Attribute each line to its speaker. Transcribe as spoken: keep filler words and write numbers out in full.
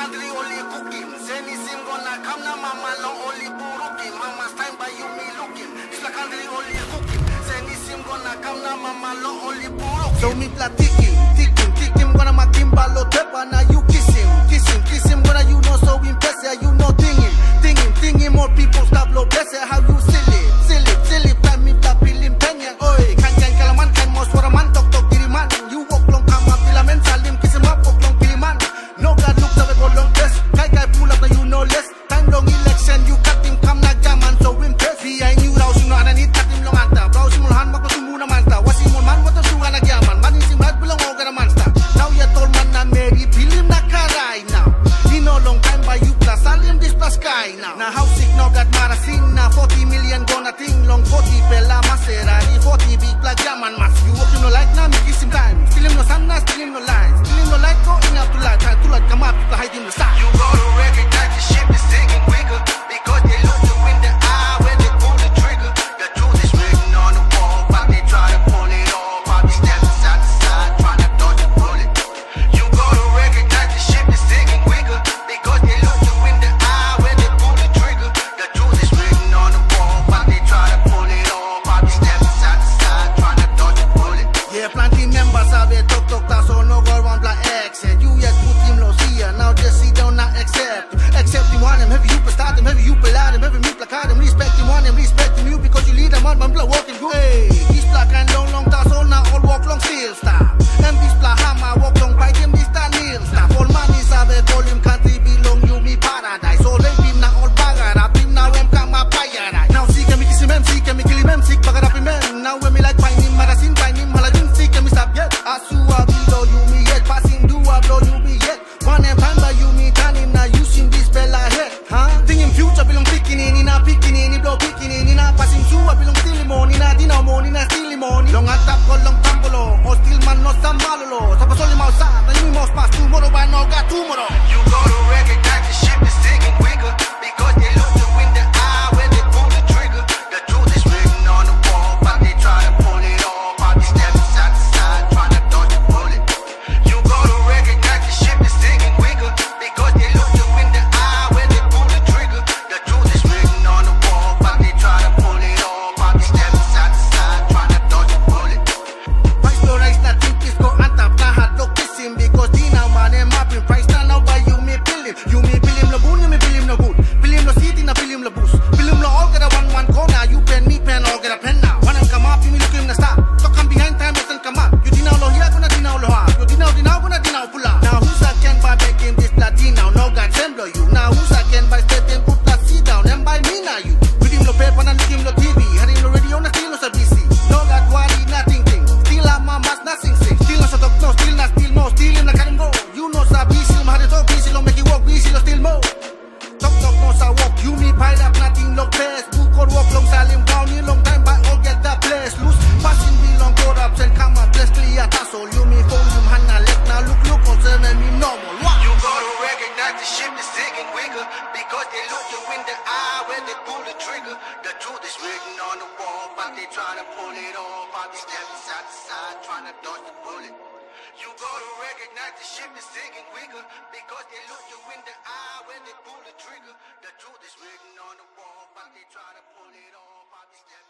Speaker 1: country only cooking. Seni sim gonna come na mama long only buruki. Mama's time by you me looking. This la country only cooking. Seni sim gonna come na mama long only buruki. So me pla ticking, ticking, ticking. Gonna makin balo tepa na you kiss him, kiss him, kiss him. Gonna you know so impressive, you know tinging, tinging, tinging. More people stop low bless it. How you silly, silly, silly. Plan me pla pilim penya. Oi, kan kan kalaman kan mo suara man tok tok diriman. You walk long come up filamen salim kiss him up walk long piliman. No God look the way go long dress. Guy guy pull up na you know less. Time long election you cut him come na jaman so impress. V I knew raw sino ana ni tat him long anta. Raw simulhan magpasumu na mansta. Wasimon man what suga na gyaman. Man sim rat belong o gana mansta. Now you told man na Mary pilim na karay now. He no long time by you plus salim this plus sky now. Na how sick no God marasin na forty million gonna ting long forty pela Maserati forty big black jaman mas. You hope you no like na me kiss him time. Still him no sun na still him no line. Still him no like go in up to light. Try to like come up people hide him the side. You go to recognize the ship is singing quicker because they look you in the eye when they pull the trigger. The truth is written on the wall, but they try to pull it off. I'll be stepping side to side trying to dodge a bullet. You go to recognize the ship is singing quicker because they look you in the eye when they pull the trigger. The truth is written on the wall, but they try to pull it off. I'll be stepping side to side trying to dodge a bullet. Yeah, plenty members have it talk talk that so no girl want black accent. You yet put him low here, now just see don't not accept. Accept him on him, heavy you start him, heavy you out him, heavy me placard him, respect him on him, respect him you because you lead him on man blood walking good. Hey, this black and long long that so now all walk long still stop. And this black hammer walk long by him this that kneel stop. All money have a volume country belong you me paradise. All they him now all bagger up him now em come up fire. Now see can me kiss him, see can me kill him, sick bagger up him. Now when me like find him, marasin find him, haladin see can me stop yet. Asu a below you me yet, passing do a blow you me yet. One and time by you me turning now using this bella head. Huh? Thinking future belong picking in, in a picking in, in blow picking in, in a passing to a belong still money, in a dinner money, in a still money. Long at top call long tambolo, or still man not some malolo. Tapa soli outside, and you must pass tomorrow by no got tomorrow. You go to recognize the ship is sinking quicker because they look you in the eye when they pull the trigger. The truth is written on the wall, but they try to pull it off. I'll be stepping side to side trying to dodge a bullet. You go to recognize the ship is sinking quicker because they look you in the eye when they pull the trigger. The truth is written on the wall, but they try to pull it off. I'll be stepping side to side trying to dodge a bullet. Price no rice na think is go antap na hot dog kiss him because di now man em mapping price na now by you me pill him. You me pill him no boon, you me pill him no good. Pill him no city na pill him no boost. Pill him no all get a one one corner. You pen me pen all get a pen now. When I'm come up you me look him na stop. So come behind time listen come up. You di now lo here gonna di now lo hard. You di now di now gonna di now pull up. Now who's I can buy back in this Latino? No God send blow you. Now who's I can buy step in put that seat down and buy me now you. With him no paper and look him no T V. Had him no radio na still no sa B C. No God worry nothing thing. Still have mamas nothing sing. Still no sa talk no still not still no still him na cut him go. You know sa B C no had it talk B C no make it walk B C no still mo. Talk talk no sa walk. You me pile up nothing long Facebook or walk long salim down you long time but all get that place loose. Passing belong corrupt and come up let's clear tassel. You me phone him hand na let now look look on them and me normal. What? You go to recognize the ship is sinking quicker because they look you in the eye when they pull the trigger. The truth is written on the wall but they try to pull it off. I'll be stepping side to side trying to dodge the bullet. You go to recognize the ship is sinking quicker because they look you in the eye when they pull the trigger. The truth is written on the wall but they try to pull it off. I'll be stepping